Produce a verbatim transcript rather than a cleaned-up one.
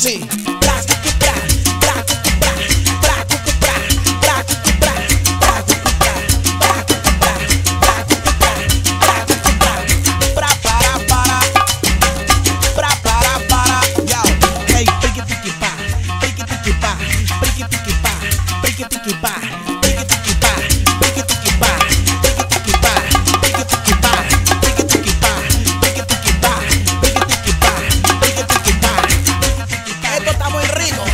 Sí. Bra, cucu, bra, bra, cucu, bra, bra, cucu, bra, bra, cucu, bra, bra, cucu, bra, bra, cucu, bra, bra, cucu, bra, bra, cucu, bra. Bra, para, para. Bra, para, para. Yo. Hey, piqui, piqui, pa. Piqui, piqui, pa. Piqui, piqui, pa. Piqui, piqui, pa. Piqui, piqui, pa. Piqui, piqui, pa. Piqui, piqui, pa. Piqui, piqui, pa. Piqui, piqui, pa. Piqui, piqui, pa. Piqui, piqui, pa. Piqui, piqui, pa. Esto está muy rico.